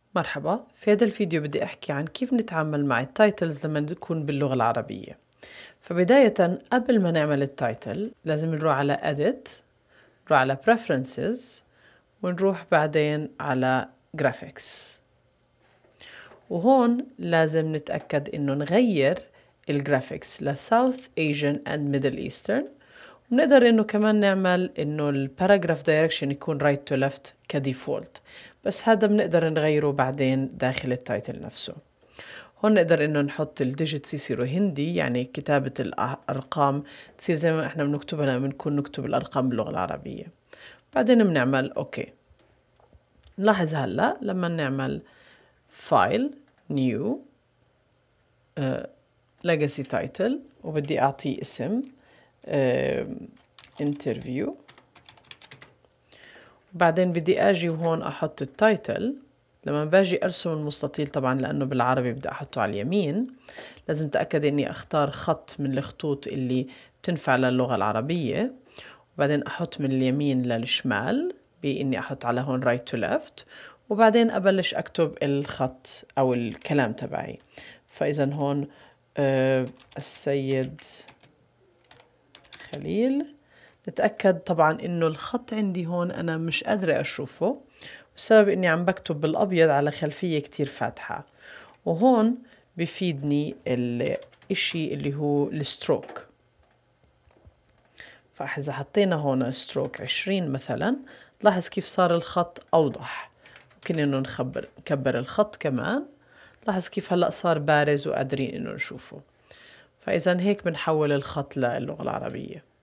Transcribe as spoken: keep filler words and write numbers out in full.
مرحبا، في هذا الفيديو بدي أحكي عن كيف نتعامل مع التايتلز لما نكون باللغة العربية. فبداية قبل ما نعمل التايتل لازم نروح على Edit، نروح على Preferences، ونروح بعدين على Graphics. وهون لازم نتأكد إنه نغير الجرافيكس ل South Asian and Middle Eastern، ونقدر إنه كمان نعمل إنه الباراجراف دايركشن يكون right to left كديفولت، بس هذا بنقدر نغيره بعدين داخل التايتل نفسه. هون نقدر إنه نحط الديجيتس يصيروا هندي، يعني كتابة الأرقام تصير زي ما إحنا بنكتبها لما بنكون نكتب الأرقام باللغة العربية. بعدين بنعمل أوكي. نلاحظ هلا لما نعمل فايل نيو legacy title وبدي أعطيه اسم انترفيو، بعدين بدي أجي وهون أحط التايتل. لما باجي أرسم المستطيل طبعا لأنه بالعربي بدي أحطه على اليمين، لازم تأكد إني أختار خط من الخطوط اللي بتنفع للغة العربية، وبعدين أحط من اليمين للشمال بإني أحط على هون right to left، وبعدين أبلش أكتب الخط أو الكلام تبعي. فإذا هون آه السيد خليل. نتأكد طبعا إنه الخط عندي هون أنا مش قادرة أشوفه، والسبب إني عم بكتب بالأبيض على خلفية كتير فاتحة، وهون بفيدني الإشي اللي هو الستروك. فإذا حطينا هون ستروك عشرين مثلا، لاحظ كيف صار الخط أوضح. ممكن إنه نخبر نكبر الخط كمان، لاحظ كيف هلأ صار بارز وقادرين إنه نشوفه. فإذا هيك بنحول الخط للغة العربية.